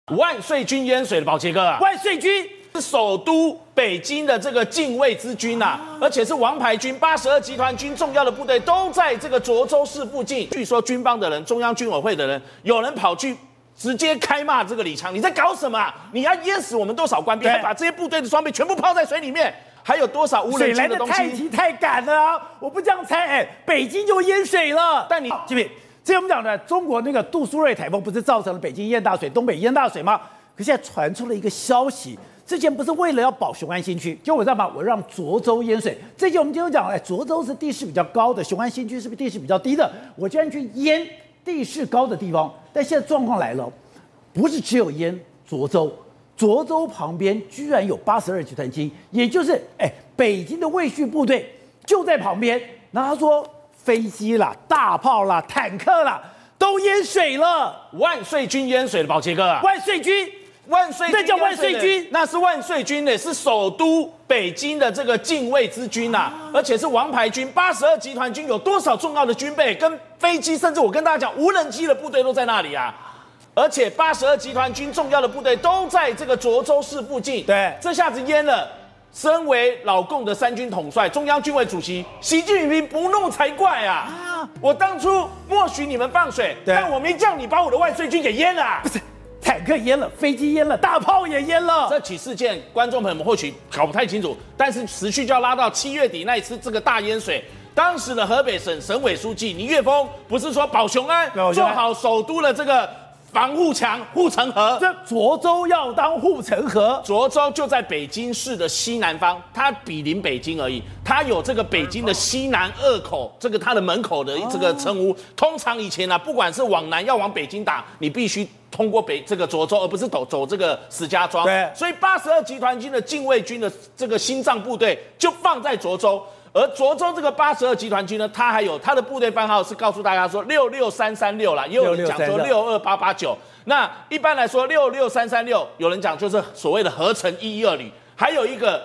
万岁军淹水了，宝杰哥啊！ 万岁军是首都北京的这个禁卫之军呐，而且是王牌军，82集团军重要的部队都在这个涿州市附近。据说军方的人、中央军委会的人，有人跑去直接开骂这个李强，你在搞什么啊？你要淹死我们多少官兵，还把这些部队的装备全部泡在水里面，还有多少无人机的东西？ 水来的太急太赶了啊！我不这样猜，北京就淹水了。 但你这边。之前我们讲的中国那个杜苏芮台风不是造成了北京淹大水、东北淹大水吗？可现在传出了一个消息，之前不是为了要保雄安新区，就我知道嘛，我让涿州淹水。这期我们今天讲，涿州是地势比较高的，雄安新区是不是地势比较低的？我居然去淹地势高的地方，但现在状况来了，不是只有淹涿州，涿州旁边居然有82集团军，也就是北京的卫戍部队就在旁边。然后他说。飞机啦、大炮啦、坦克啦，都淹水了。 万岁军淹水了，宝杰哥啊！ 万岁军， 万岁， 那叫万岁军， 那是万岁军呢，是首都北京的这个禁卫之军呐，而且是王牌军。82集团军有多少重要的军备跟飞机，甚至我跟大家讲，无人机的部队都在那里啊。而且82集团军重要的部队都在这个涿州市附近。 对， 这下子淹了。身为老共的三军统帅、中央军委主席习近平不怒才怪啊！我当初默许你们放水，但我没叫你把我的万岁军给淹了。 不是，坦克淹了，飞机淹了，大炮也淹了。 这起事件，观众朋友们或许搞不太清楚，但是时序就要拉到7月底那一次这个大淹水。当时的河北省省委书记倪岳峰不是说保雄安，做好首都的这个。防护墙、护城河， 这涿州要当护城河。 涿州就在北京市的西南方，它比邻北京而已。它有这个北京的西南2口，这个它的门口的这个称呼。通常以前啊，不管是往南要往北京打，你必须通过这个涿州，而不是走这个石家庄。 对， 所以82集团军的禁卫军的这个心脏部队就放在涿州。而涿州这个82集团军呢，它还有它的部队番号是告诉大家说66336啦，也有人讲说62889。那一般来说66336，有人讲就是所谓的合成112旅，还有一个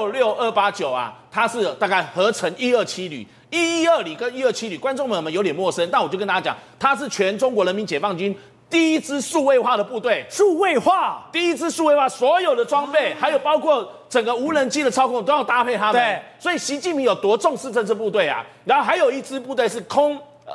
66289啊，它是大概合成127旅。112旅跟127旅，观众朋友们有点陌生，但我就跟大家讲，它是全中国人民解放军。第一支数位化的部队， 数位化， 第一支数位化，所有的装备，还有包括整个无人机的操控都要搭配他们。 对， 所以习近平有多重视这支部队啊？然后还有一支部队是空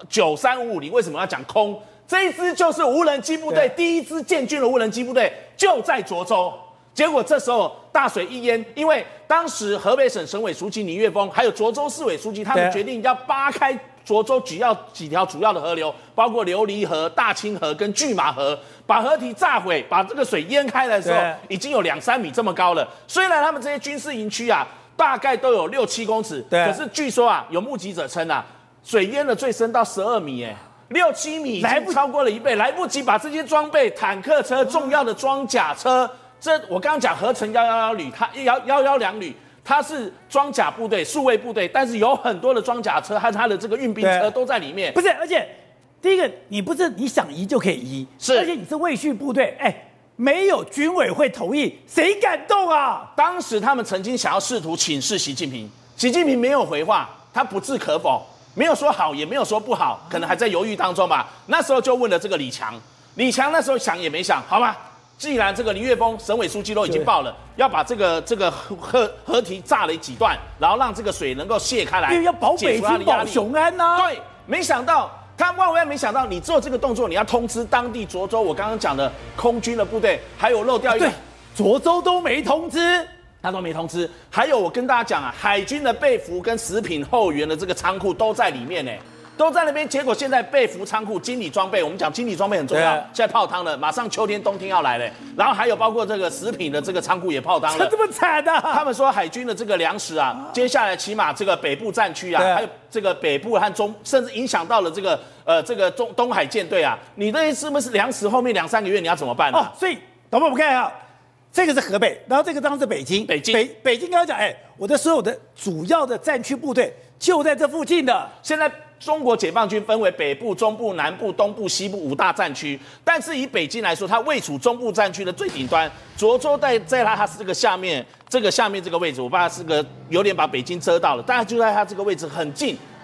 9350，为什么要讲空？这一支就是无人机部队，第一支建军的无人机部队就在涿州。结果这时候大水一淹，因为当时河北省省委书记倪岳峰，还有涿州市委书记，他们决定要扒开涿州几条主要的河流，包括琉璃河、大清河跟拒马河，把河堤炸毁，把这个水淹开的时候，已经有2-3米这么高了。虽然他们这些军事营区啊，大概都有6-7公尺，可是据说啊，有目击者称啊，水淹了最深到12米，6-7米已经超过了1倍，来不及把这些装备、坦克车、重要的装甲车。这我刚刚讲合成111旅，它112旅，它是装甲部队、数位部队，但是有很多的装甲车和它的这个运兵车都在里面。 不是，而且第一个，你不是你想移就可以移， 是， 而且你是卫戍部队，没有军委会同意，谁敢动啊？ 当时他们曾经想要试图请示习近平，习近平没有回话，他不置可否，没有说好，也没有说不好，可能还在犹豫当中吧。那时候就问了这个李强，李强那时候想也没想，好吧。既然这个倪岳峰省委书记都已经报了，要把这个河堤炸了几段，然后让这个水能够泄开来， 因为要保北京、保雄安呐。 对，没想到他万万没想到，你做这个动作，你要通知当地涿州我刚刚讲的空军的部队，还有漏掉一个， 涿州都没通知， 他都没通知。还有我跟大家讲啊，海军的备服跟食品后援的这个仓库都在里面呢。都在那边，结果现在备服仓库、经理装备，我们讲经理装备很重要。现在泡汤了，马上秋天、冬天要来了。然后还有包括这个食品的这个仓库也泡汤了， 这么惨的。 他们说海军的这个粮食啊，接下来起码这个北部战区啊，还有这个北部和中，甚至影响到了这个东海舰队啊，你这是不是粮食后面2-3个月你要怎么办呢？ 所以，导播我们看一下，这个是河北，然后这个当然是北京。北京刚刚讲，我的所有的主要的战区部队就在这附近的， 现在。中国解放军分为北部、中部、南部、东部、西部5大战区，但是以北京来说，它位处中部战区的最顶端，涿州在它是这个下面这个位置，我怕是个有点把北京遮到了，大概就在它这个位置很近，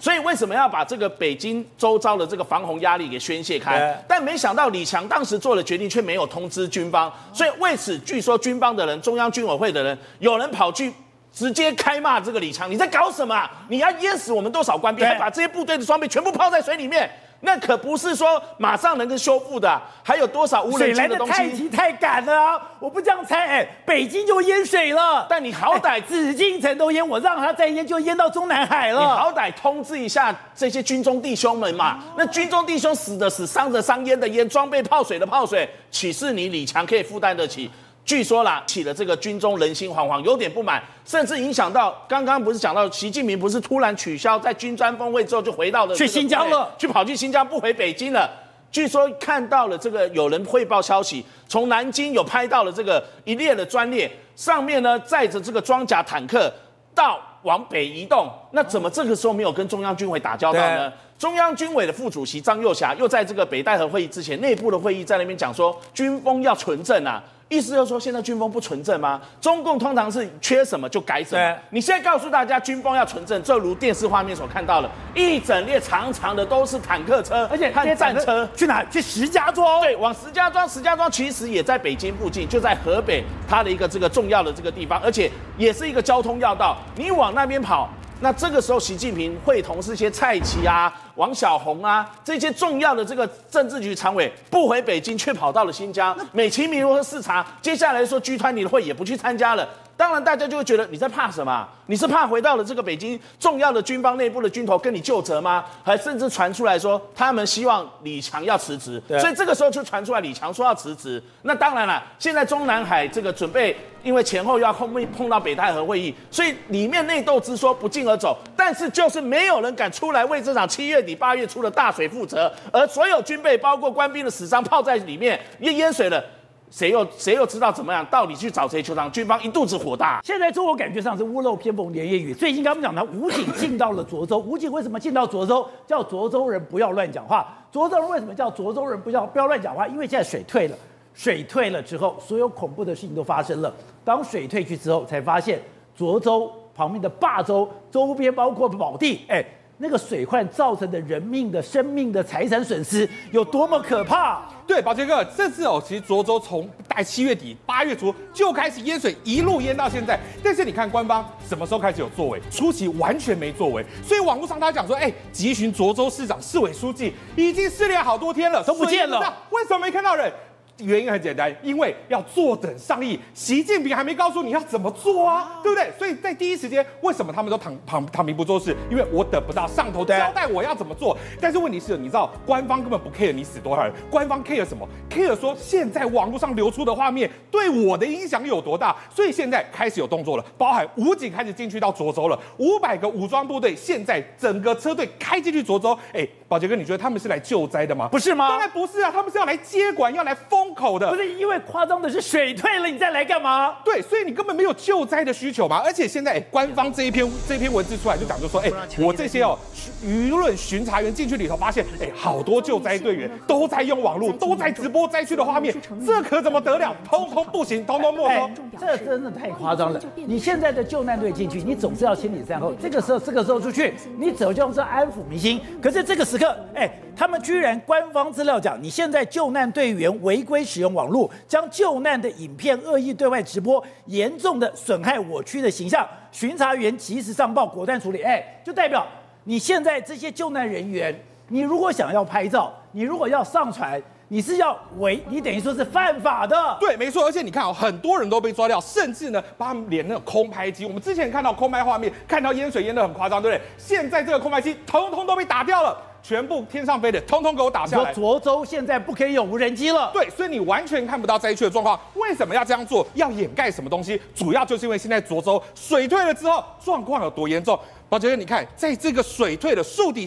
所以为什么要把这个北京周遭的这个防洪压力给宣泄开？但没想到李强当时做了决定，却没有通知军方，所以为此，据说军方的人、中央军委会的人，有人跑去直接开骂这个李强，你在搞什么啊？你要淹死我们多少官兵，还把这些部队的装备全部泡在水里面。那可不是说马上能够修复的，还有多少无人机的东西？ 水来的太急太赶了啊！我不这样猜，北京就淹水了。 但你好歹紫禁城都淹，我让它再淹就淹到中南海了。 你好歹通知一下这些军中弟兄们嘛。那军中弟兄死的死，伤的伤，淹的淹，装备泡水的泡水，岂是你李强可以负担得起？据说啦，起了这个军中人心惶惶，有点不满，甚至影响到刚刚不是讲到习近平不是突然取消在军专峰会之后就回到了去新疆了， 跑去新疆不回北京了。据说看到了这个有人汇报消息，从南京有拍到了这个一列的专列，上面呢载着这个装甲坦克往北移动。那怎么这个时候没有跟中央军委打交道呢？中央军委的副主席张又侠又在这个北戴河会议之前内部的会议在那边讲说，军风要纯正啊。意思就是说，现在军风不纯正吗？中共通常是缺什么就改什么。你现在告诉大家军风要纯正，就如电视画面所看到了，一整列长长的都是坦克车， 而且和战车去哪？去石家庄。 对，往石家庄。石家庄其实也在北京附近，就在河北它的一个这个重要的这个地方，而且也是一个交通要道。你往那边跑。那这个时候，习近平会同这些蔡奇啊、王小红啊这些重要的这个政治局常委不回北京，却跑到了新疆，美其名曰视察。接下来说G20的会也不去参加了。当然，大家就会觉得你在怕什么？你是怕回到了这个北京重要的军方内部的军头跟你就责吗？还甚至传出来说他们希望李强要辞职，所以这个时候就传出来李强说要辞职。那当然了，现在中南海这个准备，因为前后又要碰到北戴河会议，所以里面内斗之说不胫而走。但是就是没有人敢出来为这场7月底8月初的大水负责，而所有军备包括官兵的死伤泡在里面，淹水了。谁又知道怎么样？到底去找谁求偿？军方一肚子火大。 现在中国感觉上是屋漏偏逢连夜雨。最近刚刚讲到武警进到了涿州，武警为什么进到涿州？叫涿州人不要乱讲话。涿州人为什么叫涿州人不要乱讲话？因为现在水退了，水退了之后，所有恐怖的事情都发生了。当水退去之后，才发现涿州旁边的霸州周边包括宝地，那个水患造成的人命的、生命的、财产损失有多么可怕？ 对，宝杰哥，这次其实涿州从大概7月底、8月初就开始淹水，一路淹到现在。但是你看官方什么时候开始有作为？初期完全没作为，所以网络上他讲说，急询涿州市长、市委书记已经失联好多天了， 都不见了， 为什么没看到人？原因很简单，因为要坐等上议，习近平还没告诉你要怎么做啊，对不对？所以在第一时间，为什么他们都躺平不做事？因为我等不到上头交代我要怎么做。但是问题是，你知道官方根本不 care 你死多少人，官方 care 什么 ？care 说现在网络上流出的画面对我的影响有多大？所以现在开始有动作了，包含武警开始进去到涿州了，500个武装部队现在整个车队开进去涿州。宝杰哥，你觉得他们是来救灾的吗？ 不是吗？ 当然不是啊，他们是要来接管，要来封口的。 不是，因为夸张的是水退了，你再来干嘛？ 对，所以你根本没有救灾的需求嘛。而且现在官方这一篇文字出来就讲，就说我这些舆论巡查员进去里头发现，好多救灾队员都在用网络，都在直播灾区的画面，这可怎么得了？通通不行，通通没收。 这真的太夸张了。你现在的救难队进去，你总是要千里善后，这个时候出去，你走就是安抚民心。可是这个时刻，他们居然官方资料讲，你现在救难队员违规使用网络，将救难的影片恶意对外直播，严重的损害我区的形象。巡查员及时上报，果断处理。就代表你现在这些救难人员，你如果想要拍照，你如果要上传，你是要你等于说是犯法的。 对，没错。而且你看很多人都被抓掉，甚至呢，把他们连那种空拍机，我们之前看到空拍画面，看到淹水淹得很夸张，对不对？现在这个空拍机统统都被打掉了。全部天上飞的，通通给我打下来。 涿州现在不可以有无人机了。 对，所以你完全看不到灾区的状况。为什么要这样做？要掩盖什么东西？主要就是因为现在涿州水退了之后，状况有多严重。宝杰哥，你看，在这个水退的树底下，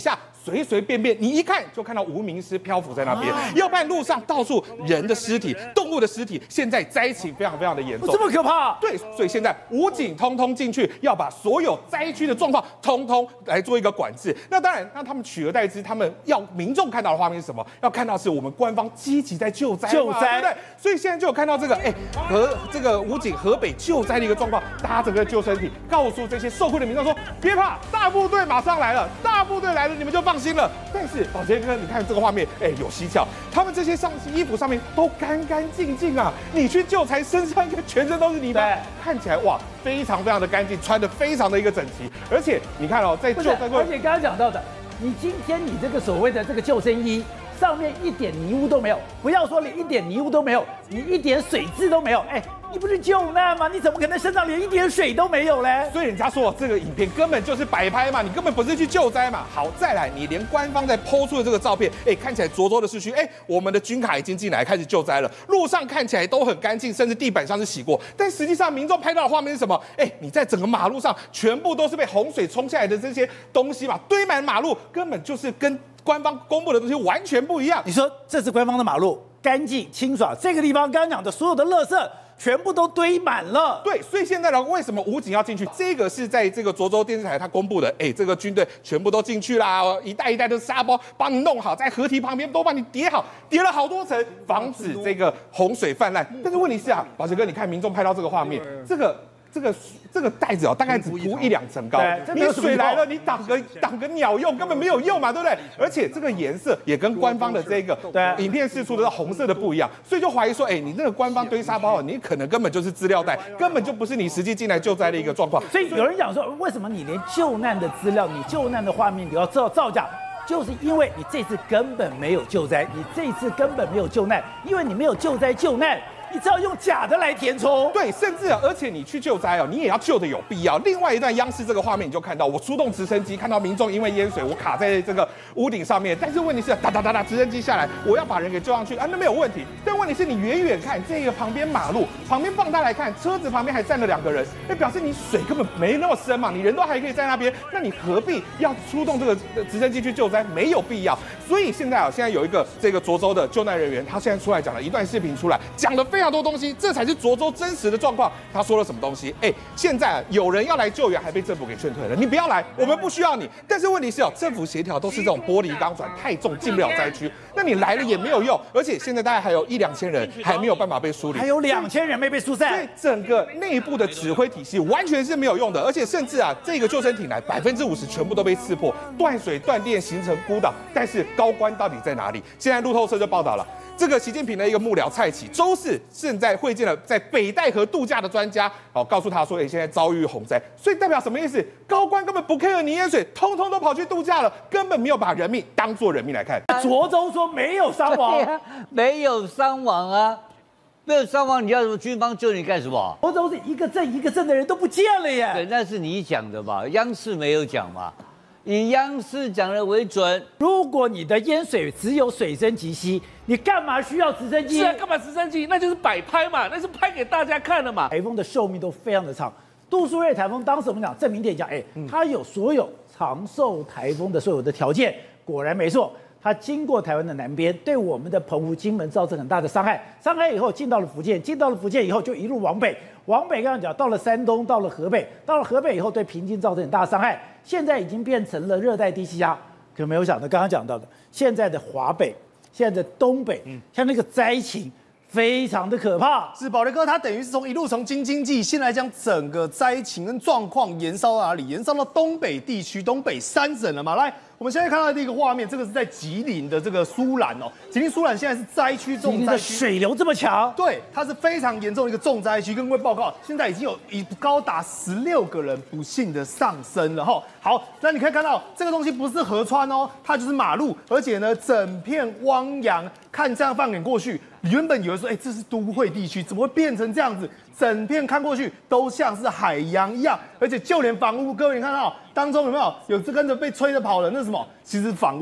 随随便便你一看就看到无名尸漂浮在那边，要不然路上到处人的尸体、动物的尸体，现在灾情非常非常的严重， 这么可怕？ 对，所以现在武警通通进去，要把所有灾区的状况通通来做一个管制。那当然，那他们取而代之，他们要民众看到的画面是什么？要看到是我们官方积极在救灾，对不对？所以现在就有看到这个，这个武警河北救灾的一个状况，搭整个救生艇，告诉这些受困的民众说，别怕，大部队马上来了，大部队来了，你们就放心了。但是宝杰哥，你看这个画面，有蹊跷，他们这些衣服上面都干干净净啊，你去救才身上全身都是泥巴，看起来哇，非常非常的干净，穿的非常的一个整齐。而且你看哦，在救灾过程， 而且刚刚讲到的，你今天你这个所谓的这个救生衣上面一点泥污都没有，不要说连一点泥污都没有，你一点水渍都没有，你不是救难吗？你怎么可能身上连一点水都没有嘞？ 所以人家说这个影片根本就是摆拍嘛，你根本不是去救灾嘛。好，再来，你连官方在抛出的这个照片，看起来涿州的市区，我们的军卡已经进来开始救灾了，路上看起来都很干净，甚至地板上是洗过。但实际上民众拍到的画面是什么？你在整个马路上全部都是被洪水冲下来的这些东西嘛，堆满马路，根本就是跟官方公布的东西完全不一样。 你说这是官方的马路，干净清爽，这个地方刚刚讲的所有的垃圾全部都堆满了。 对，所以现在呢，为什么武警要进去？这个是在这个涿州电视台他公布的，这个军队全部都进去啦，一袋一袋的沙包帮你弄好，在河堤旁边都帮你叠好，叠了好多层，防止这个洪水泛滥。但是问题是啊，宝杰哥，你看民众拍到这个画面，这个袋子大概只铺1-2层高，你水来了，你挡个鸟用，根本没有用嘛，对不对？而且这个颜色也跟官方的这个影片释出的红色的不一样，所以就怀疑说，你那个官方堆沙包，你可能根本就是资料袋，根本就不是你实际进来救灾的一个状况。 所以有人讲说，为什么你连救难的资料、你救难的画面都要造假？就是因为你这次根本没有救灾，你这次根本没有救难，因为你没有救灾救难。你只要用假的来填充， 对，甚至而且你去救灾你也要救的有必要。另外一段央视这个画面，你就看到我出动直升机，看到民众因为淹水，我卡在这个屋顶上面。但是问题是，哒，直升机下来，我要把人给救上去那没有问题。但问题是你远远看这个旁边马路，旁边放大来看，车子旁边还站了2个人，表示你水根本没那么深嘛，你人都还可以在那边，那你何必要出动这个直升机去救灾？没有必要。所以现在有一个这个涿州的救难人员，他现在出来讲了一段视频出来，讲了非常多东西，这才是涿州真实的状况。他说了什么东西？现在有人要来救援，还被政府给劝退了。你不要来，我们不需要你。但是问题是政府协调都是这种玻璃钢管太重，进不了灾区。那你来了也没有用，而且现在大概还有1-2千人还没有办法被梳理， 还有2000人没被疏散， 所以整个内部的指挥体系完全是没有用的。而且甚至这个救生艇来50%全部都被刺破，断水断电，形成孤岛。但是高官到底在哪里？现在路透社就报道了。这个习近平的一个幕僚蔡奇，周四现在会见了在北戴河度假的专家，告诉他说，现在遭遇洪灾，所以代表什么意思？高官根本不 care 你淹水，通通都跑去度假了，根本没有把人命当作人命来看。 涿州说没有伤亡， 没有伤亡啊，没有伤亡，你要什么军方救你干什么？ 涿州是一个镇一个镇的人都不见了耶。 对，那是你讲的吧？央视没有讲嘛。以央视讲的为准。 如果你的淹水只有水深及膝，你干嘛需要直升机？ 是啊，干嘛直升机？那就是摆拍嘛，那是拍给大家看的嘛。 台风的寿命都非常的长。杜苏芮台风当时我们讲郑明典讲，它有所有长寿台风的所有的条件，果然没错。它经过台湾的南边，对我们的澎湖、金门造成很大的伤害。伤害以后进到了福建，进到了福建以后就一路往北，往北刚刚讲到了山东，到了河北，到了河北以后对平津造成很大的伤害。现在已经变成了热带低气压，可没有想到刚刚讲到的，现在的华北、现在的东北，像那个灾情非常的可怕。 是宝雷哥，他等于是一路从京津冀，现在将整个灾情跟状况延烧到哪里？延烧到东北地区、东北3省了嘛？来。我们现在看到的一个画面，这个是在吉林的这个苏兰哦，吉林苏兰现在是灾区重灾区， 水流这么强， 对，它是非常严重的一个重灾区。跟各位报告，现在已经有高达16个人不幸的丧生了哈。好，那你可以看到这个东西不是河川哦，它就是马路，而且呢，整片汪洋，看这样放眼过去，原本以为说，这是都会地区，怎么会变成这样子？整片看过去都像是海洋一样，而且就连房屋，各位你看到当中有没有这跟着被吹着跑的那是什么？其实房屋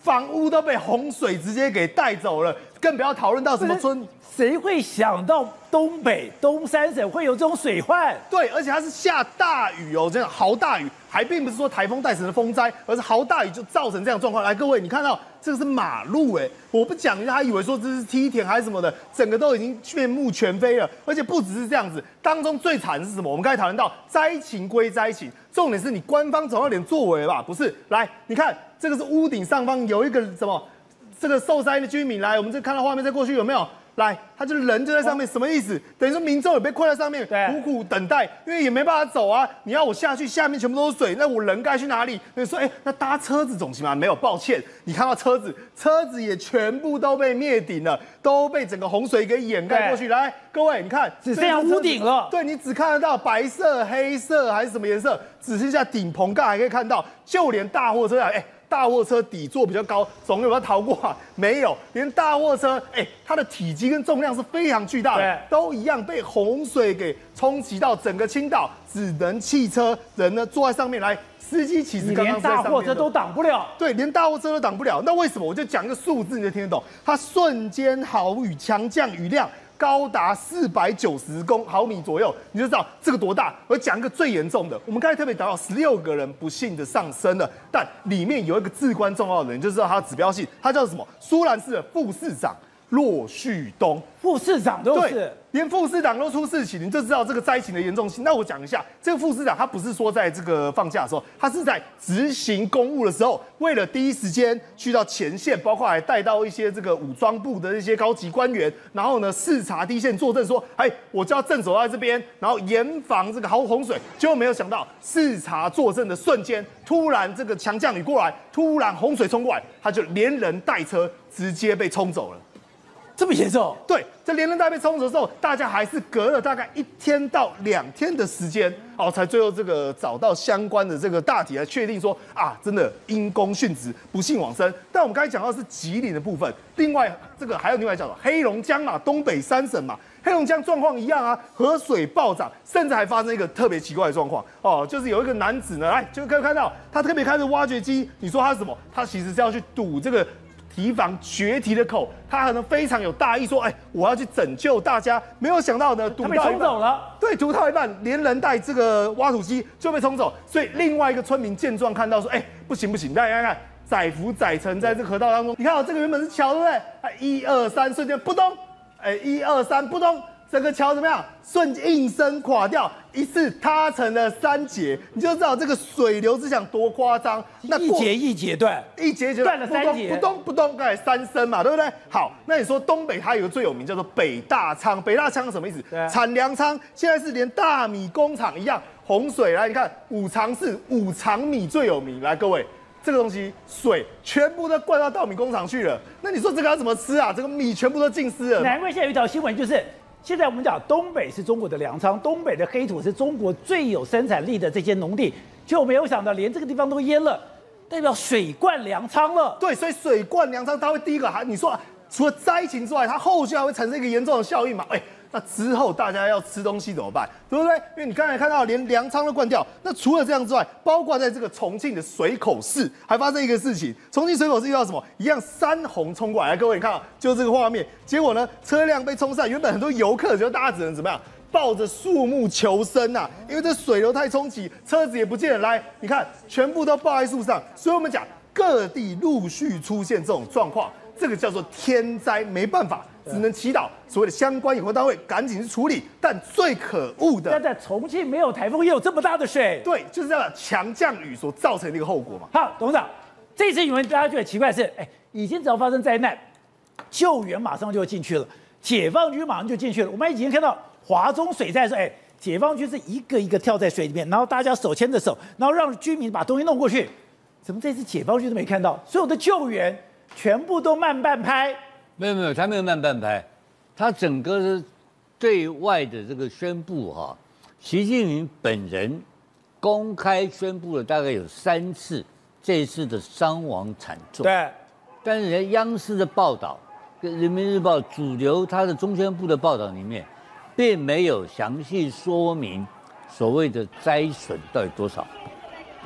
房屋都被洪水直接给带走了，更不要讨论到什么村。 谁会想到东北东三省会有这种水患？ 对，而且它是下大雨哦，这样豪大雨，还并不是说台风带成的风灾，而是豪大雨就造成这样的状况。来，各位，你看到这个是马路哎，我不讲，他以为说这是梯田还是什么的，整个都已经面目全非了。而且不只是这样子，当中最惨的是什么？我们刚才讨论到灾情归灾情，重点是你官方总要有点作为吧？不是？来，你看这个是屋顶上方有一个什么？这个受灾的居民来，我们这看到画面再过去有没有？来，他就人就在上面，什么意思？等于说民众也被困在上面，苦苦等待，因为也没办法走啊。你要我下去，下面全部都是水，那我人该去哪里？所以说，那搭车子总行吗？没有，抱歉，你看到车子也全部都被灭顶了，都被整个洪水给掩盖过去。来，各位，你看， 只剩下屋顶了。 对，你只看得到白色、黑色还是什么颜色，只剩下顶棚盖还可以看到，就连大货车啊，大货车底座比较高，总有没有逃过啊？没有，连大货车，它的体积跟重量是非常巨大的，都一样被洪水给冲击到整个青岛，只能汽车人呢坐在上面来，司机其实刚刚连大货车都挡不了， 对，连大货车都挡不了。那为什么？我就讲一个数字，你就听得懂。它瞬间豪雨强降雨量高达490毫米左右，你就知道这个多大。我讲一个最严重的，我们刚才特别讲到16个人不幸的上升了，但里面有一个至关重要的人，就知道他的指标性，他叫什么？苏兰市的副市长骆旭东， 副市长都是。 对，连副市长都出事情，你就知道这个灾情的严重性。那我讲一下，这个副市长他不是说在这个放假的时候，他是在执行公务的时候，为了第一时间去到前线，包括还带到一些这个武装部的一些高级官员，然后呢视察第一线作证说，我就要镇守在这边，然后严防这个洪水。结果没有想到，视察作证的瞬间，突然这个强降雨过来，突然洪水冲过来，他就连人带车直接被冲走了。 这么严重？ 对，这连人带被冲走之后，大家还是隔了大概1天到2天的时间，才最后这个找到相关的这个大体来确定说真的因公殉职，不幸往生。但我们刚才讲到的是吉林的部分，另外这个还有另外讲黑龙江嘛，东北3省嘛，黑龙江状况一样啊，河水暴涨，甚至还发生一个特别奇怪的状况就是有一个男子呢，就可以看到他特别开着挖掘机，你说他是什么？他其实是要去堵这个堤防决堤的口，他可能非常有大意，说，我要去拯救大家。没有想到呢， 他被冲走了。 对，堵到一半，连人带这个挖土机就被冲走。所以另外一个村民见状看到说，不行，大家看，载浮载沉在这个河道当中。你看这个原本是桥，对不对？1、2、3，瞬间扑通，1、2、3，扑通。整个桥怎么样？应声垮掉，一次塌成了3节，你就知道这个水流之强多夸张。 那一节断， 一节断了3节， 不咚，大概3声嘛，对不对？好，那你说东北它有个最有名叫做北大仓，北大仓是什么意思？产粮仓，现在是连大米工厂一样，洪水来，你看五常市五常米最有名，来各位。这个东西水全部都灌到稻米工厂去了，那你说这个要怎么吃啊？这个米全部都浸湿了。 难怪现在有一条新闻就是。现在我们讲东北是中国的粮仓，东北的黑土是中国最有生产力的这些农地，结果没有想到连这个地方都淹了，代表水灌粮仓了。 对，所以水灌粮仓，它会第一个你说除了灾情之外，它后续还会产生一个严重的效应嘛？那之后大家要吃东西怎么办？对不对？因为你刚才看到连粮仓都灌掉，那除了这样之外，包括在这个重庆的水口市还发生一个事情，重庆水口市遇到什么？一样山洪冲过来，各位你看啊，就这个画面，结果呢车辆被冲散，原本很多游客，就大家只能怎么样？抱着树木求生啊，因为这水流太冲击，车子也不见了。来，你看，全部都抱在树上，所以我们讲各地陆续出现这种状况，这个叫做天灾，没办法。只能祈祷所谓的相关有关单位赶紧去处理，但最可恶的， 但在重庆没有台风也有这么大的水， 对，就是这样强降雨所造成的一个后果嘛。 好，董事长，这次因为大家觉得奇怪是，以前只要发生灾难，救援马上就进去了，解放军马上就进去了。我们已经看到华中水灾的时候，解放军是一个一个跳在水里面，然后大家手牵着手，然后让居民把东西弄过去。怎么这次解放军都没看到？所有的救援全部都慢半拍。 没有，他没有慢半拍，他整个是对外的这个宣布习近平本人公开宣布了大概有3次这一次的伤亡惨重。 对， 但是人家央视的报道跟人民日报主流他的中宣部的报道里面，并没有详细说明所谓的灾损到底多少。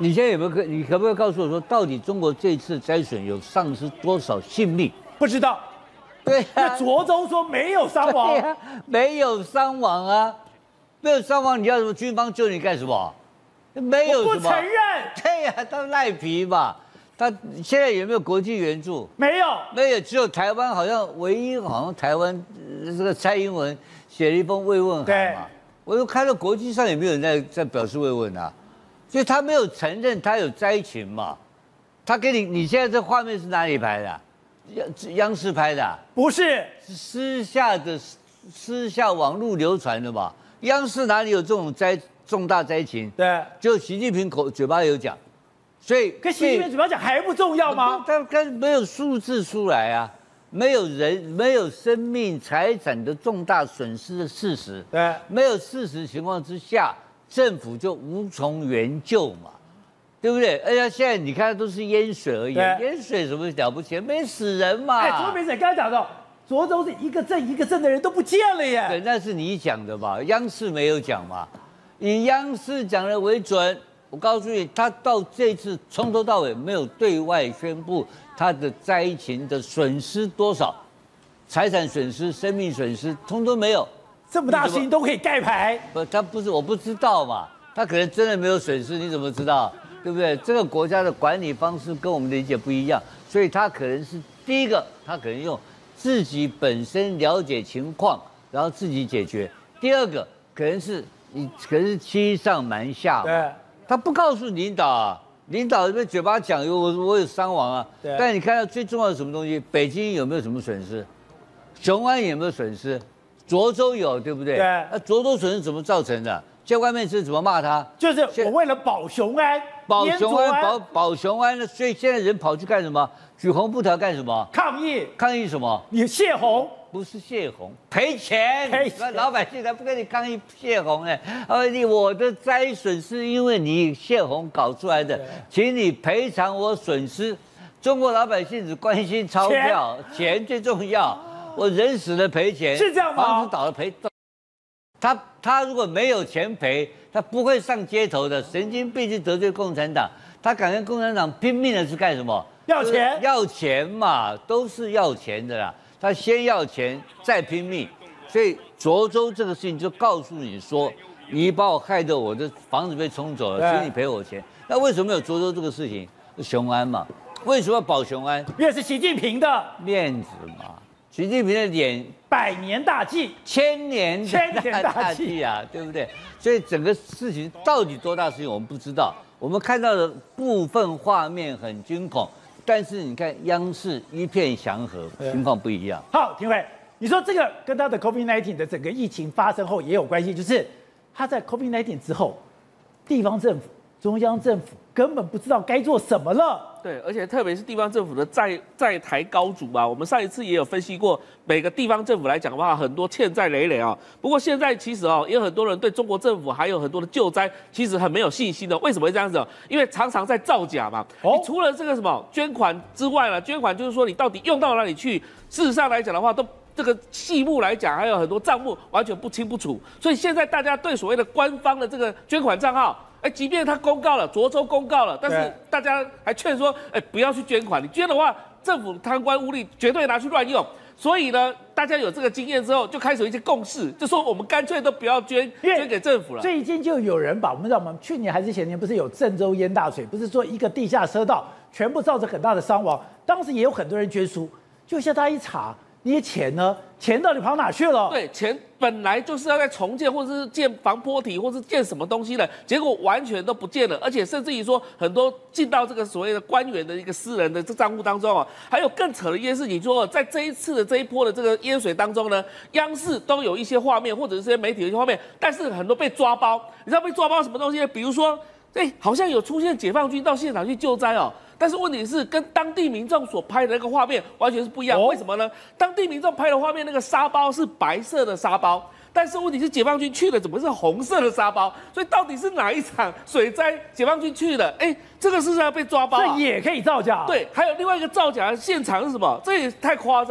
你现在你可不可以告诉我说，到底中国这次灾损有丧失多少性命？ 不知道。 对啊， 那涿州说没有伤亡， 对啊，没有伤亡啊，没有伤亡，你要什么军方救你干什么？没有什么， 不承认。 对呀，他赖皮嘛。他现在有没有国际援助？ 没有， 没有，只有台湾好像唯一，好像台湾这个蔡英文写了一封慰问函嘛。我又看到国际上也没有人在表示慰问啊，所以他没有承认他有灾情嘛。他给你现在这画面是哪里拍的啊？央视拍的啊？ 不是， 是私下网络流传的嘛？央视哪里有这种重大灾情？ 对， 就习近平嘴巴有讲，所以跟习近平嘴巴讲还不重要吗？ 他没有数字出来啊，没有生命财产的重大损失的事实， 对， 没有事实情况之下，政府就无从援救嘛。对不对？而且现在你看都是淹水而已，淹水什么了不起？没死人嘛。 哎，怎么没死？刚才讲到涿州是一个镇的人都不见了耶。 对，那是你讲的吧？央视没有讲嘛？以央视讲的为准。我告诉你，他到这次从头到尾没有对外宣布他的灾情的损失多少，财产损失、生命损失，通通没有。 这么大事情都可以盖牌？ 不，他不是，我不知道嘛。他可能真的没有损失，你怎么知道？对不对？这个国家的管理方式跟我们的理解不一样，所以他可能是第一个，他可能用自己本身了解情况，然后自己解决；第二个，可能是欺上瞒下， 对， 他不告诉领导啊，领导在嘴巴讲我有伤亡啊，但你看到最重要的什么东西？北京有没有什么损失？雄安有没有损失？涿州有，对不对？ 对。 那涿州损失怎么造成的？在外面是怎么骂他？ 就是我为了保雄安， 保雄安呢，所以现在人跑去干什么？举红布条干什么？ 抗议什么？ 你泄洪？ 不是泄洪，赔钱。老百姓才不跟你抗议泄洪呢。我的灾损是因为你泄洪搞出来的，请你赔偿我损失。中国老百姓只关心钞票，钱最重要。我人死了赔钱， 是这样吗？ 房子倒了赔。他如果没有钱赔，他不会上街头的。神经病去得罪共产党，他敢跟共产党拼命的是干什么？要钱嘛，都是要钱的啦。他先要钱，再拼命。所以涿州这个事情就告诉你说，你把我害得我的房子被冲走了，请你赔我钱。那为什么有涿州这个事情？雄安嘛，为什么要保雄安？ 因为是习近平的面子嘛。习近平的脸 100年大计、 千年大计啊，对不对？所以整个事情到底多大事情我们不知道，我们看到的部分画面很惊恐，但是你看央视一片祥和，情况不一样。 好，廷伟，你说这个跟他的 COVID-19 的整个疫情发生后也有关系，就是他在 COVID-19 之后，地方政府、中央政府根本不知道该做什么了。 对，而且特别是地方政府的在台高筑啊，我们上一次也有分析过，每个地方政府来讲的话，很多欠债累累啊。不过现在其实也有很多人对中国政府还有很多的救灾其实很没有信心的。为什么会这样子？因为常常在造假嘛。你除了这个什么捐款之外呢，捐款就是说你到底用到哪里去？事实上来讲的话，都这个细目来讲，还有很多账目完全不清不楚。所以现在大家对所谓的官方的这个捐款账号，即便他公告了，涿州公告了，但是大家还劝说，不要去捐款，你捐的话，政府贪官污吏绝对拿去乱用。所以呢，大家有这个经验之后，就开始有一些共识，就说我们干脆都不要捐给政府了。 最近就有人把我们知道吗？去年还是前年，不是有郑州淹大水，不是说一个地下车道全部造成很大的伤亡，当时也有很多人捐书，就现在一查。那些钱呢？钱到底跑哪去了？ 对，钱本来就是要在重建，或者是建防坡体，或是建什么东西的，结果完全都不见了，而且甚至于说很多进到这个所谓的官员的一个私人的这账户当中还有更扯的一件事情，说在这一次的这一波的这个淹水当中呢，央视都有一些画面，或者是这些媒体的一些画面，但是很多被抓包，你知道被抓包什么东西呢？比如说，好像有出现解放军到现场去救灾但是问题是，跟当地民众所拍的那个画面完全是不一样。为什么呢？当地民众拍的画面，那个沙包是白色的沙包，但是问题是解放军去的怎么是红色的沙包？所以到底是哪一场水灾解放军去的？这个是要被抓包这也可以造假。 对，还有另外一个造假的现场是什么？这也太夸张了。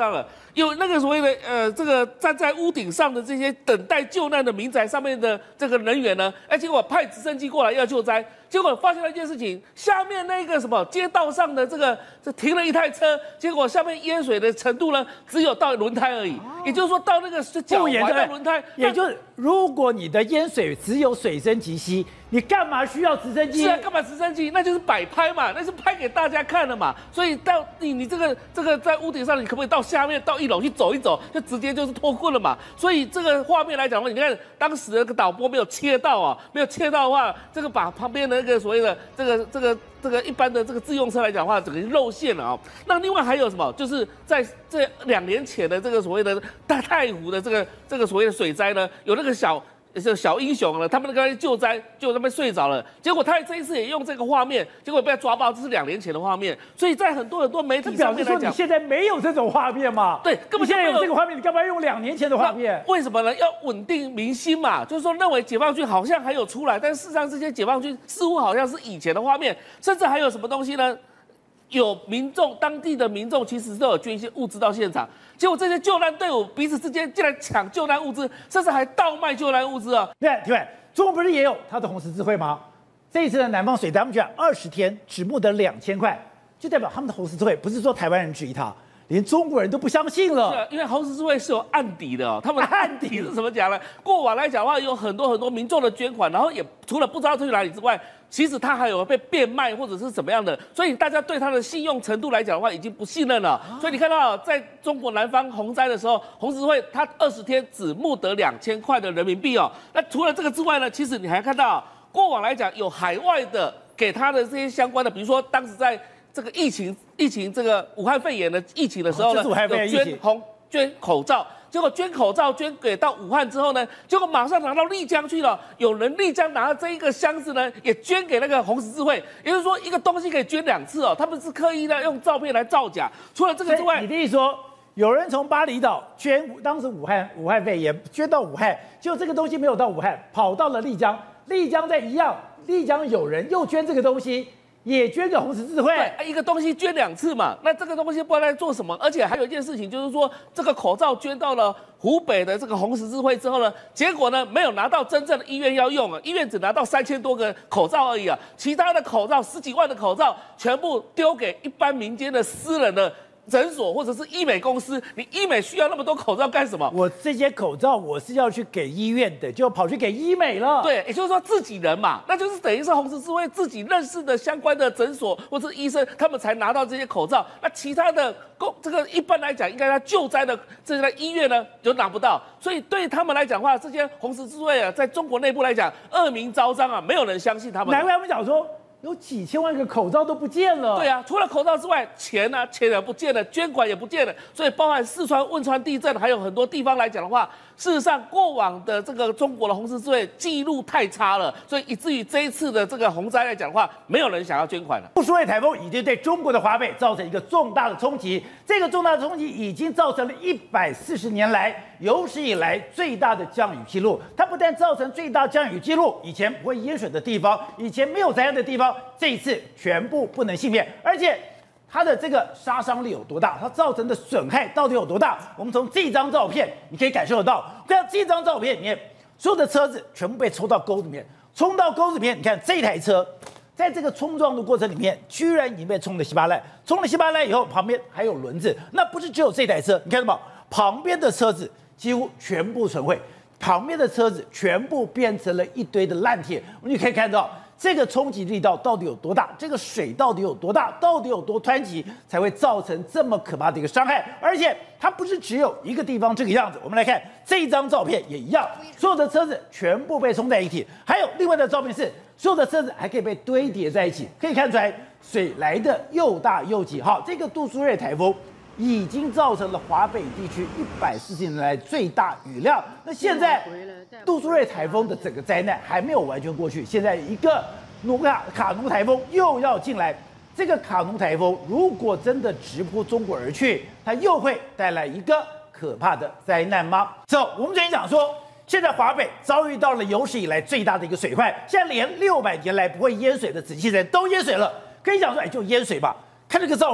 有那个所谓的这个站在屋顶上的这些等待救难的民宅上面的这个人员呢，结果派直升机过来要救灾，结果发现了一件事情，下面那个什么街道上的这停了一台车，结果下面淹水的程度呢，只有到轮胎而已，也就是说到那个脚踝的轮胎， 也就是如果你的淹水只有水深及膝，你干嘛需要直升机？ 是啊，干嘛直升机？那就是摆拍嘛，那是拍给大家看的嘛。所以到你这个在屋顶上，你可不可以到下面到1楼去走一走，就直接就是脱困了嘛？所以这个画面来讲的话，你看当时的那个导播没有切到啊，没有切到的话，这个把旁边的那个所谓的这个一般的这个自用车来讲的话，整个露馅了啊。那另外还有什么？就是在这2年前的这个所谓的太湖的这个所谓的水灾呢，有那个小英雄了，他们刚才救灾，就他们睡着了，结果他这一次也用这个画面，结果被他抓包，这是2年前的画面，所以在很多媒体上面来讲， 你现在没有这种画面嘛？ 对，根本就没有这个画面，你干嘛用2年前的画面？ 为什么呢？要稳定民心嘛，就是说认为解放军好像还有出来，但事实上这些解放军似乎好像是以前的画面，甚至还有什么东西呢？有当地的民众其实都有捐一些物资到现场，结果这些救难队伍彼此之间竟然抢救难物资，甚至还倒卖救难物资啊！ 对，中国不是也有他的红十字会吗？这一次的南方水灾，他们讲20天只募得2000块，就代表他们的红十字会不是说台湾人质疑他，连中国人都不相信了。 是啊，因为红十字会是有案底的哦，他们的案底是怎么讲呢？过往来讲的话，有很多民众的捐款，然后也除了不知道去哪里之外，其实他还有被变卖或者是怎么样的，所以大家对他的信用程度来讲的话，已经不信任了。所以你看到在中国南方洪灾的时候，红十字会他20天只募得2000块的人民币哦。那除了这个之外呢，其实你还看到过往来讲有海外的给他的这些相关的，比如说当时在这个疫情这个武汉肺炎的疫情的时候呢，有捐口罩。结果捐口罩捐给到武汉之后呢，结果马上拿到丽江去了。有人丽江拿到这一个箱子呢，也捐给那个红十字会。也就是说，一个东西可以捐2次哦。他们是刻意的用照片来造假。除了这个之外， 你的意思说，有人从巴厘岛捐当时武汉肺炎捐到武汉，结果这个东西没有到武汉，跑到了丽江。丽江再一样，丽江有人又捐这个东西。也捐给红十字会， 对，一个东西捐2次嘛，那这个东西不知道在做什么，而且还有一件事情就是说，这个口罩捐到了湖北的这个红十字会之后呢，结果呢没有拿到真正的医院要用啊，医院只拿到3000多个口罩而已啊，其他的口罩10几万的口罩全部丢给一般民间的私人的诊所或者是医美公司，你医美需要那么多口罩干什么？ 我这些口罩我是要去给医院的，就跑去给医美了。 对，也就是说自己人嘛，那就是等于是红十字会自己认识的相关的诊所或者医生，他们才拿到这些口罩。那其他的这个一般来讲，应该他救灾的这些医院呢就拿不到，所以对他们来讲的话，这些红十字会啊，在中国内部来讲恶名昭彰啊，没有人相信他们。 难怪他们讲说。有几千万个口罩都不见了。 对啊，除了口罩之外，钱也不见了，捐款也不见了。所以包含四川汶川地震，还有很多地方来讲的话，事实上过往的这个中国的红十字会记录太差了，所以以至于这一次的这个洪灾来讲的话，没有人想要捐款了。 杜苏芮台风已经对中国的华北造成一个重大的冲击，这个重大的冲击已经造成了140年来有史以来最大的降雨记录。它不但造成最大降雨记录，以前不会淹水的地方，以前没有灾难的地方，这一次全部不能幸免，而且它的这个杀伤力有多大，它造成的损害到底有多大？我们从这张照片你可以感受得到。看这张照片里面，所有的车子全部被抽到沟子里面，冲到沟子里面，你看这台车在这个冲撞的过程里面，居然已经被冲得稀巴烂。冲了稀巴烂以后，旁边还有轮子，那不是只有这台车，你看到没有？旁边的车子几乎全部损毁，旁边的车子全部变成了一堆的烂铁。你可以看到这个冲击力道到底有多大，这个水到底有多大，到底有多湍急，才会造成这么可怕的一个伤害。而且它不是只有一个地方这个样子，我们来看这张照片也一样，所有的车子全部被冲在一起。还有另外的照片是，所有的车子还可以被堆叠在一起，可以看出来水来的又大又急。好，这个杜苏芮台风已经造成了华北地区140年来最大雨量。那现在杜苏芮台风的整个灾难还没有完全过去，现在一个卡努台风又要进来。这个卡努台风如果真的直扑中国而去，它又会带来一个可怕的灾难吗？我们之前讲说，现在华北遭遇到了有史以来最大的一个水患，现在连600年来不会淹水的紫禁城都淹水了。可以讲说，就淹水吧。看这个照片，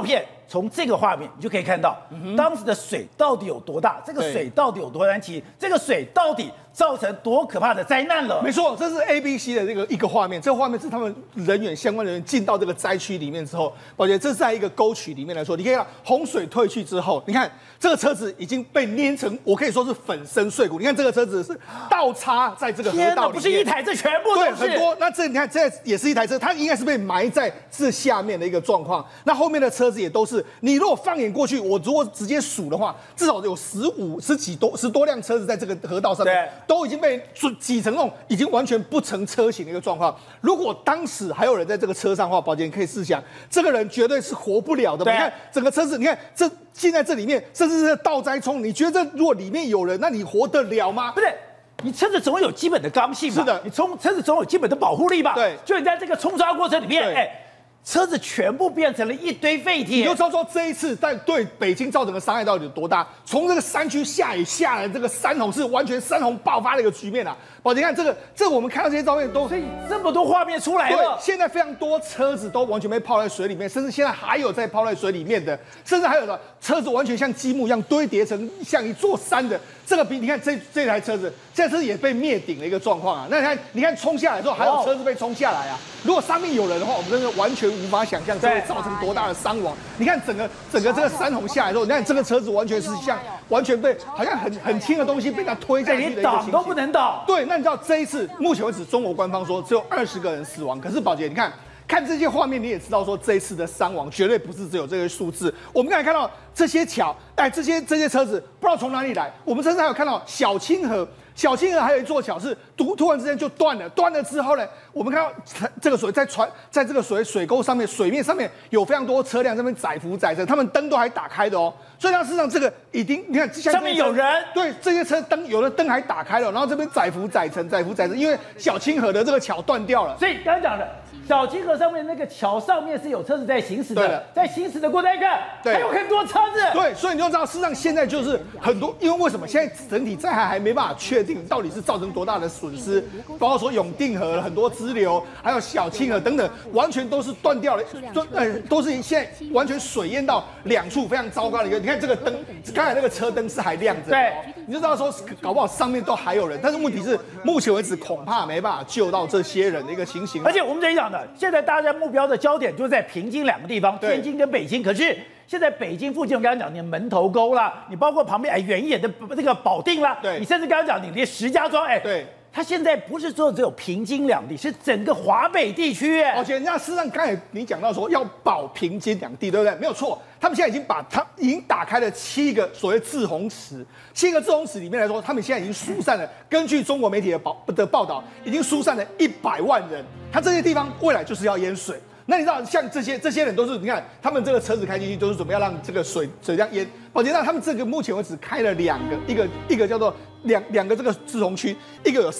从这个画面你就可以看到，当时的水到底有多大，这个水到底有多难骑，这个水到底造成多可怕的灾难了。 没错，这是 ABC 的一个画面，这个画面是他们相关人员进到这个灾区里面之后，宝姐，这是在一个沟渠里面来说，你可以看到洪水退去之后，你看这个车子已经被碾成，我可以说是粉身碎骨。你看这个车子是倒插在这个河道里面， 不是一台，这全部都是。 对，很多。那这你看，这也是一台车，它应该是被埋在这下面的一个状况。那后面的车子也都是，你如果放眼过去，我如果直接数的话，至少有十多辆车子在这个河道上面，都已经被挤成那种已经完全不成车型的一个状况。如果当时还有人在这个车上的话，宝姐你可以试想，这个人绝对是活不了的。你看整个车子，你看这现在这里面，甚至是倒栽葱，你觉得这如果里面有人，那你活得了吗？ 不是。你车子总有基本的刚性嘛？ 是的， 你车子总有基本的保护力吧？ 对， 就你在这个冲刷过程里面，车子全部变成了一堆废铁。 你就知道说这一次在对北京造成的伤害到底有多大。从这个山区下雨下来，这个山洪是完全山洪爆发的一个局面啊！宝姐，看这个我们看到这些照片都， 所以这么多画面出来了。 对，现在非常多车子都完全被泡在水里面，甚至现在还有在泡在水里面的，甚至还有的车子完全像积木一样堆叠成像一座山的。这个比你看这台车子，这台车子也被灭顶的一个状况啊！那你看冲下来之后，还有车子被冲下来啊！如果上面有人的话，我们真的完全无法想象这会造成多大的伤亡。你看整个这个山洪下来之后，你看这个车子完全是像完全被好像很轻的东西被它推下去的一个情形， 连挡都不能挡。 对，那你知道这一次目前为止，中国官方说只有20个人死亡，可是宝姐，你看这些画面，你也知道说这一次的伤亡绝对不是只有这个数字。我们刚才看到这些桥，这些车子不知道从哪里来。我们甚至还有看到小清河还有一座桥是突然之间就断了之后呢，我们看到这个水在这个水沟上面水面上面有非常多车辆在那边载浮载沉，他们灯都还打开的哦。所以它事实上这个已经你看上面有人， 对，这些车灯有的灯还打开了，然后这边载浮载沉，因为小清河的这个桥断掉了。 所以刚才讲的。小清河上面那个桥上面是有车子在行驶的，在行驶的过程中还有很多车子。 对，所以你就知道，事实上现在就是很多，因为为什么现在整体灾害还没办法确定到底是造成多大的损失，包括说永定河很多支流，还有小清河等等，完全都是断掉了，都是现在完全水淹到2处非常糟糕的一个。你看这个灯，刚才那个车灯是还亮着， 对， 你就知道说搞不好上面都还有人，但是问题是目前为止恐怕没办法救到这些人的一个情形。 而且我们这里讲的。现在大家目标的焦点就在平津2个地方，天津跟北京。可是现在北京附近，我刚刚讲你门头沟啦，你包括旁边远一点的这个保定啦，你甚至刚刚讲你连石家庄， 对。 它现在不是说只有平津2地，是整个华北地区。 而且那事实上刚才你讲到说要保平津2地，对不对？没有错，他们现在已经打开了7个所谓滞洪池，7个滞洪池里面来说，他们现在已经疏散了。根据中国媒体的报道，已经疏散了100万人。他这些地方未来就是要淹水。那你知道，像这些人都是，你看他们这个车子开进去，都是准备要让这个水这样淹。宝洁，那他们这个目前为止开了2个，一个叫做两个这个滞洪区，一个有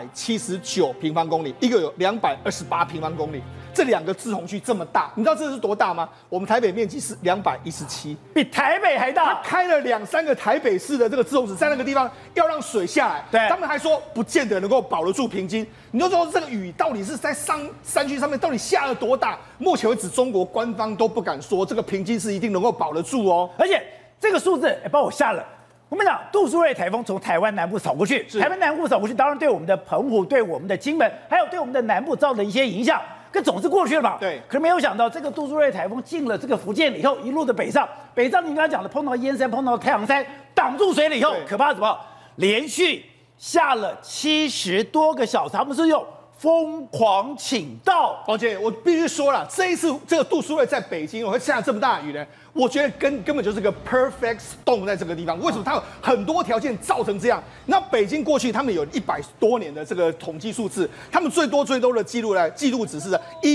379平方公里，一个有228平方公里。这2个滞洪区这么大，你知道这是多大吗？我们台北面积是217， 比台北还大。 他开了2-3个台北市的这个滞洪池，在那个地方要让水下来， 对， 他们还说不见得能够保得住平津。你就说这个雨到底是在山区上面到底下了多大？目前为止，中国官方都不敢说这个平津是一定能够保得住哦。 而且这个数字把我吓了。我们讲杜苏芮台风从台湾南部扫过去，台湾南部扫过去，当然对我们的澎湖、对我们的金门，还有对我们的南部造成一些影响。可总是过去了嘛？ 对。 可是没有想到，这个杜苏芮台风进了这个福建了以后，一路的北上，你刚刚讲的，碰到燕山，碰到太阳山，挡住水了以后，可怕什么？连续下了70多个小时，他们是用疯狂倾倒。 宝姐，我必须说了，这一次这个杜苏芮在北京会下这么大的雨呢，我觉得根本就是个 perfect storm 在这个地方。为什么它有很多条件造成这样？那北京过去他们有100多年的这个统计数字，他们最多的记录只是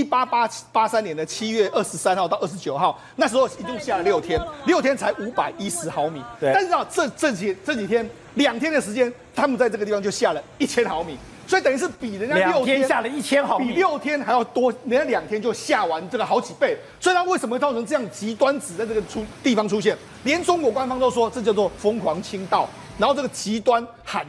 1883年的7月23号到29号，那时候一共下了6天才510毫米。但是啊，这几天2天的时间，他们在这个地方就下了1000毫米。所以等于是比人家 2天下了1000毫米， 比6天还要多，人家2天就下完这个好几倍。所以它为什么会造成这样极端值在这个地方出现？连中国官方都说这叫做疯狂倾倒，然后这个极端罕见。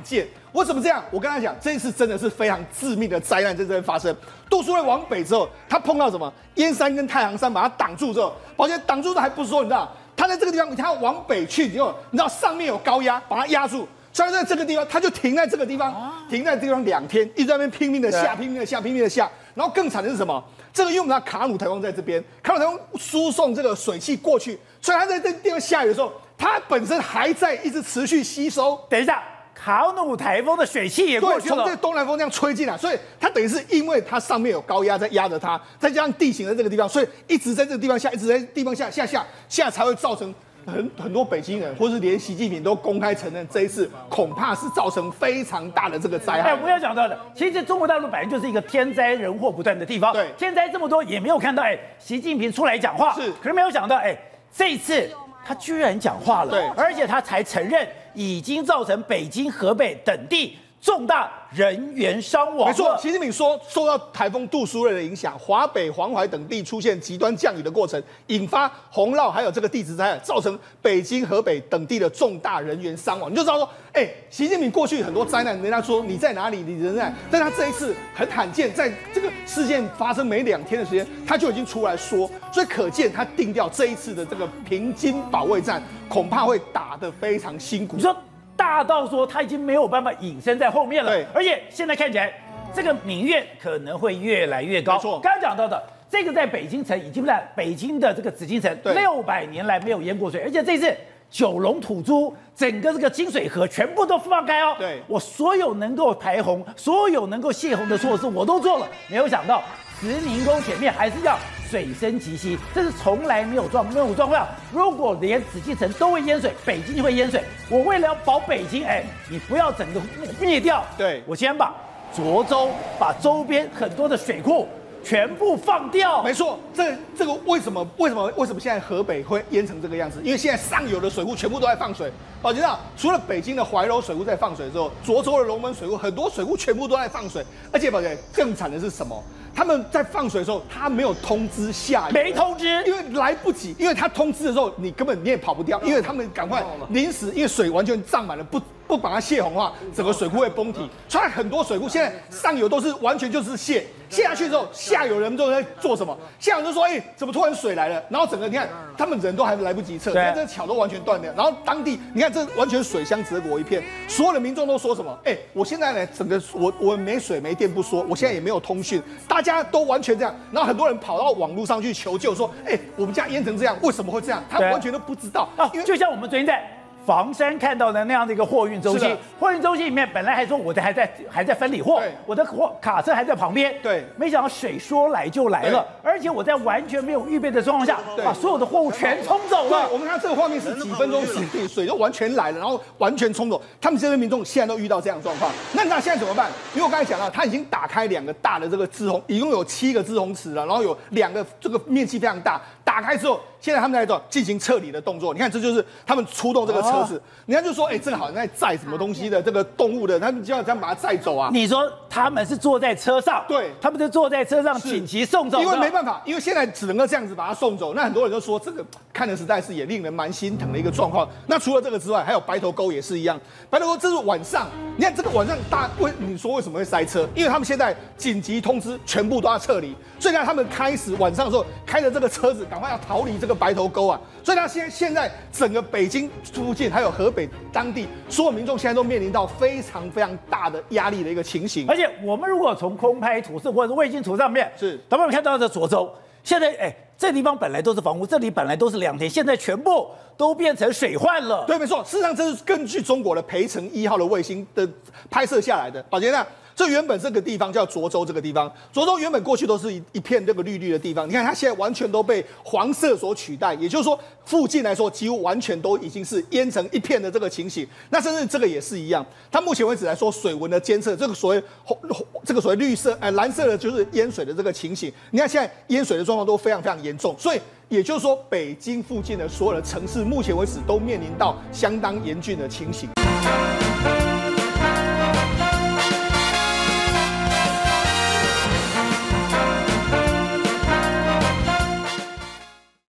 为什么这样？我跟他讲，这一次真的是非常致命的灾难在这边发生。杜苏芮往北之后，他碰到什么？燕山跟太行山把他挡住之后，而且挡住之后还不说，你知道，他在这个地方，他要往北去以后，你知道上面有高压把他压住。所以在这个地方，他就停在这个地方，停在这个地方2天，一直在那边拼命的下，拼命的下，拼命的下。然后更惨的是什么？这个因为我们卡努台风在这边，卡努台风输送这个水汽过去，所以它在这地方下雨的时候，它本身还在一直持续吸收。 等一下，卡努台风的水汽也过去了， 从这个东南风这样吹进来，所以它等于是因为它上面有高压在压着它，再加上地形的这个地方，所以一直在这个地方下，一直在地方下才会造成。很多北京人，或是连习近平都公开承认，这一次恐怕是造成非常大的这个灾害。 我要讲到的，其实中国大陆本来就是一个天灾人祸不断的地方， 对， 天灾这么多，也没有看到习近平出来讲话， 是， 可是没有想到这一次他居然讲话了， 对， 而且他才承认已经造成北京、河北等地重大人员伤亡。 没错，习近平说，受到台风杜苏芮的影响，华北、黄淮等地出现极端降雨的过程，引发洪涝，还有这个地质灾害，造成北京、河北等地的重大人员伤亡。你就知道说，习近平过去很多灾难，人家说你在哪里，你人在，但他这一次很罕见，在这个事件发生没2天的时间，他就已经出来说，所以可见他定调这一次的这个平津保卫战，恐怕会打得非常辛苦。 你说。大到说他已经没有办法隐身在后面了， 对， 而且现在看起来这个民怨可能会越来越高。 没错， 刚刚讲到的这个在北京城已经在北京的这个紫禁城600年来没有淹过水，而且这次9龙吐珠，整个这个金水河全部都放开哦。 对， 我所有能够排洪、所有能够泄洪的措施我都做了，没有想到慈宁宫前面还是要水深及膝，这是从来没有状况。如果连紫禁城都会淹水，北京就会淹水。我为了要保北京，你不要整个灭掉， 对， 我先把涿州、把周边很多的水库全部放掉。 没错，这个为什么现在河北会淹成这个样子？因为现在上游的水库全部都在放水。宝杰啊，除了北京的怀柔水库在放水之后，涿州的龙门水库很多水库全部都在放水，而且宝杰更惨的是什么？他们在放水的时候，他没有通知下游， 没通知， 因为来不及，因为他通知的时候，你也跑不掉，因为他们赶快临时，因为水完全涨满了，不把它泄洪的话，整个水库会崩堤。所以很多水库现在上游都是完全就是泄下去之后，下游人们都在做什么？下游就说，怎么突然水来了？然后整个你看，他们人都还来不及撤，这桥都完全断掉。然后当地你看，这完全水乡泽国一片，所有的民众都说什么？我现在呢，整个我没水没电不说，我现在也没有通讯，大家都完全这样。然后很多人跑到网络上去求救，说，我们家淹成这样，为什么会这样？他完全都不知道。 因为就像我们昨天在房山看到的那样的一个货运中心，货运中心里面本来还说我的还在分理货，我的卡车还在旁边， 对， 没想到水说来就来了，而且我在完全没有预备的状况下，把所有的货物全冲走了。 对，我们看这个画面是几分钟时间，水就完全来了，然后完全冲走。他们这边民众现在都遇到这样的状况，那现在怎么办？因为我刚才讲到，他已经打开2个大的这个滞洪，一共有7个滞洪池了，然后有2个这个面积非常大，打开之后，现在他们在做进行撤离的动作。你看，这就是他们出动这个车子，人家就说，这个好像在载什么东西的这个动物的，他们就要这样把它载走啊。 你说他们是坐在车上， 对， 他们是坐在车上紧急送走， 因为没办法，因为现在只能够这样子把它送走。那很多人都说，这个看的实在是也令人蛮心疼的一个状况。那除了这个之外，还有白头沟也是一样。白头沟这是晚上，你看这个晚上你说为什么会塞车？因为他们现在紧急通知，全部都要撤离，所以呢，他们开始晚上的时候开着这个车子，赶快要逃离这个白头沟啊。所以他现在整个北京附近还有河北当地所有民众现在都面临到非常非常大的压力的一个情形。 而且我们如果从空拍图或者是卫星图上面，咱们看到的涿州，现在这地方本来都是房屋，这里本来都是良田，现在全部都变成水患了。 对，没错，事实上这是根据中国的培城1号的卫星的拍摄下来的。宝杰呢？这原本这个地方叫涿州，这个地方，涿州原本过去都是一片这个绿绿的地方，你看它现在完全都被黄色所取代，也就是说附近来说几乎完全都已经是淹成一片的这个情形。那甚至这个也是一样，它目前为止来说水文的监测，这个所谓绿色蓝色的就是淹水的这个情形。你看现在淹水的状况都非常非常严重，所以也就是说北京附近的所有的城市目前为止都面临到相当严峻的情形。